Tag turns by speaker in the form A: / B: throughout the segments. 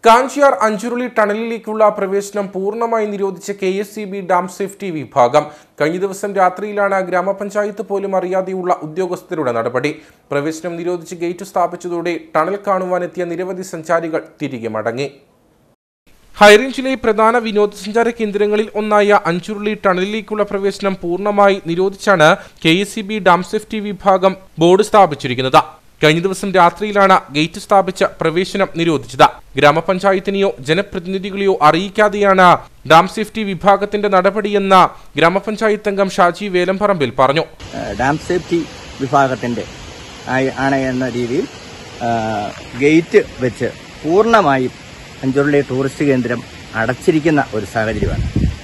A: കാഞ്ചിയാർ അഞ്ചുരുളി ടണലിലേക്കുള്ള പ്രവേശനം പൂർണ്ണമായി നിരോധിച്ച കെഎസ്ഇബി ഡാം സേഫ്റ്റി വിഭാഗം കഴിഞ്ഞ ദിവസം രാത്രിയിലാണ് ഗ്രാമപഞ്ചായത്ത് പോലും അറിയാതെയുള്ള ഉദ്യോഗസ്ഥരുടെ നടപടി. പ്രവേശനം നിരോധിച്ച് ഗേറ്റ് സ്ഥാപിച്ചതോടെ ടണൽ കാണുവാനെത്തിയ നിരവധി സഞ്ചാരികൾ തിരികെ മടങ്ങി. ഹൈറേഞ്ചിലെ പ്രധാന വിനോദസഞ്ചാര കേന്ദ്രങ്ങളിൽ ഒന്നായ അഞ്ചുരുളി ടണലിലേക്കുള്ള പ്രവേശനം പൂർണ്ണമായി നിരോധിച്ചാണ് കെഎസ്ഇബി ഡാം സേഫ്റ്റി വിഭാഗം ബോർഡ് സ്ഥാപിച്ചിരിക്കുന്നത്. കഴിഞ്ഞ ദിവസം രാത്രിയിലാണ് ഗേറ്റ് സ്ഥാപിച്ച പ്രവേശനം നിരോധിച്ചത്. ഗ്രാമപഞ്ചായത്തിനെയോ ജനപ്രതിനിധികളെയോ അറിയിക്കാതെയാണ് ഡാം സേഫ്റ്റി വിഭാഗത്തിന്റെ നടപടിയെന്ന് ഗ്രാമപഞ്ചായത്ത് അംഗം ഷാജി വേലംപറമ്പിൽ പറഞ്ഞു.
B: ഡാം സേഫ്റ്റി വിഭാഗത്തിന്റെ ആണ് എന്ന രീതിയിൽ ഗേറ്റ് വെച്ച് പൂർണ്ണമായും അഞ്ചുരുളി ടൂറിസ്റ്റ് കേന്ദ്രം അടച്ചിരിക്കുന്ന ഒരു സാഹചര്യമാണ്.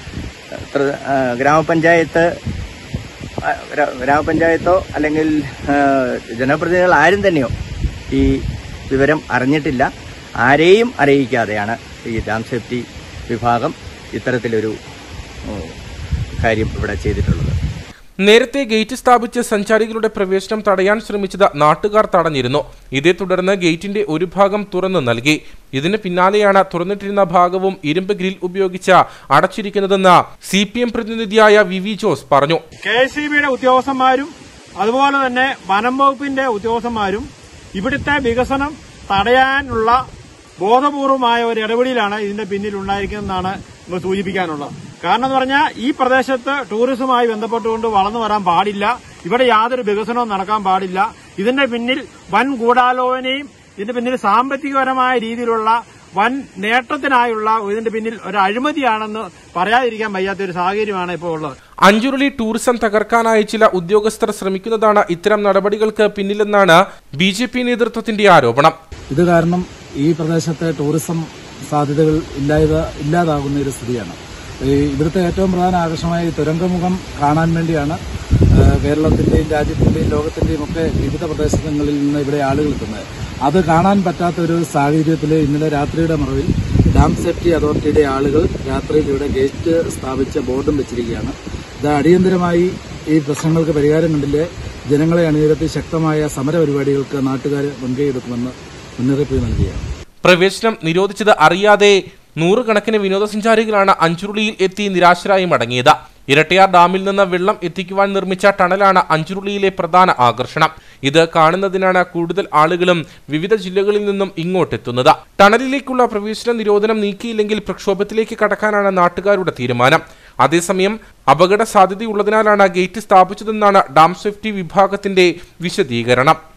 B: ഗ്രാമപഞ്ചായത്തോ അല്ലെങ്കിൽ ജനപ്രതിനിധികൾ ആരും തന്നെയോ ഈ വിവരം അറിഞ്ഞിട്ടില്ല. ആരെയും അറിയിക്കാതെയാണ് ഈ ഡാം സേഫ്റ്റി വിഭാഗം ഇത്തരത്തിലൊരു കാര്യം ഇവിടെ ചെയ്തിട്ടുള്ളത്.
A: നേരത്തെ ഗേറ്റ് സ്ഥാപിച്ച് സഞ്ചാരികളുടെ പ്രവേശനം തടയാൻ ശ്രമിച്ചത് നാട്ടുകാർ തടഞ്ഞിരുന്നു. ഇതേ തുടർന്ന് ഗേറ്റിന്റെ ഒരു ഭാഗം തുറന്നു നൽകി. ഇതിന് പിന്നാലെയാണ് തുറന്നിട്ടിരുന്ന ഭാഗവും ഇരുമ്പ് ഗ്രിൽ ഉപയോഗിച്ച് അടച്ചിരിക്കുന്നതെന്ന് CPM പ്രതിനിധിയായ VV ജോസ് പറഞ്ഞു.
C: KSEBിയുടെ ഉദ്യോഗസ്ഥന്മാരും അതുപോലെ തന്നെ വനം വകുപ്പിന്റെ ഉദ്യോഗസ്ഥന്മാരും ഇവിടുത്തെ വികസനം തടയാനുള്ള ബോധപൂർവമായ ഒരു ഇടപെടലാണ് ഇതിന്റെ പിന്നിൽ ഉണ്ടായിരിക്കുന്നതെന്നാണ് സൂചിപ്പിക്കാനുള്ളത്. കാരണം എന്ന് പറഞ്ഞാൽ ഈ പ്രദേശത്ത് ടൂറിസവുമായി ബന്ധപ്പെട്ടുകൊണ്ട് വളർന്നു വരാൻ പാടില്ല, ഇവിടെ യാതൊരു വികസനവും നടക്കാൻ പാടില്ല. ഇതിന്റെ പിന്നിൽ വൻ ഗൂഢാലോചനയും ഇതിന്റെ പിന്നിൽ സാമ്പത്തികപരമായ രീതിയിലുള്ള വൻ നേട്ടത്തിനായുള്ള ഇതിന്റെ പിന്നിൽ ഒരു അഴിമതിയാണെന്ന് പറയാതിരിക്കാൻ വയ്യാത്ത ഒരു സാഹചര്യമാണ് ഇപ്പോൾ ഉള്ളത്.
A: അഞ്ചുരുളി ടൂറിസം തകർക്കാനായി ചില ഉദ്യോഗസ്ഥർ ശ്രമിക്കുന്നതാണ് ഇത്തരം നടപടികൾക്ക് പിന്നിലെന്നാണ് BJP നേതൃത്വത്തിന്റെ ആരോപണം.
D: ഇത് കാരണം ഈ പ്രദേശത്തെ ടൂറിസം സാധ്യതകൾ ഇല്ലാതാകുന്ന ഒരു സ്ഥിതിയാണ്. ഇവിടുത്തെ ഏറ്റവും പ്രധാന ആകർഷമായ തുരങ്കമുഖം കാണാൻ വേണ്ടിയാണ് കേരളത്തിന്റെയും രാജ്യത്തിന്റെയും ലോകത്തിന്റെയും ഒക്കെ വിവിധ പ്രദേശങ്ങളിൽ നിന്ന് ഇവിടെ ആളുകൾ എത്തുന്നത്. അത് കാണാൻ പറ്റാത്ത ഒരു സാഹചര്യത്തിൽ ഇന്നലെ രാത്രിയുടെ മറവിൽ ഡാം സേഫ്റ്റി അതോറിറ്റിയുടെ ആളുകൾ രാത്രിയിൽ ഇവിടെ ഗേറ്റ് സ്ഥാപിച്ച ബോർഡും വെച്ചിരിക്കുകയാണ്. ഇത് അടിയന്തരമായി ഈ പ്രശ്നങ്ങൾക്ക് പരിഹാരം കണ്ടില്ലേ ജനങ്ങളെ അണിനിരത്തി ശക്തമായ സമര പരിപാടികൾക്ക് നാട്ടുകാർ മുൻകൈയെടുക്കുമെന്ന് മുന്നറിയിപ്പ് നൽകുകയാണ്.
A: പ്രവേശനം നിരോധിച്ചത് അറിയാതെ നൂറുകണക്കിന് വിനോദസഞ്ചാരികളാണ് അഞ്ചുരുളിയിൽ എത്തി നിരാശരായി മടങ്ങിയത്. ഇരട്ടയാർ ഡാമിൽ നിന്ന് വെള്ളം എത്തിക്കുവാൻ നിർമ്മിച്ച ടണലാണ് അഞ്ചുരുളിയിലെ പ്രധാന ആകർഷണം. ഇത് കാണുന്നതിനാണ് കൂടുതൽ ആളുകളും വിവിധ ജില്ലകളിൽ നിന്നും ഇങ്ങോട്ടെത്തുന്നത്. ടണലിലേക്കുള്ള പ്രവേശന നിരോധനം നീക്കിയില്ലെങ്കിൽ പ്രക്ഷോഭത്തിലേക്ക് കടക്കാനാണ് നാട്ടുകാരുടെ തീരുമാനം. അതേസമയം അപകട സാധ്യതയുള്ളതിനാലാണ് ഗേറ്റ് സ്ഥാപിച്ചതെന്നാണ് ഡാം സേഫ്റ്റി വിഭാഗത്തിന്റെ വിശദീകരണം.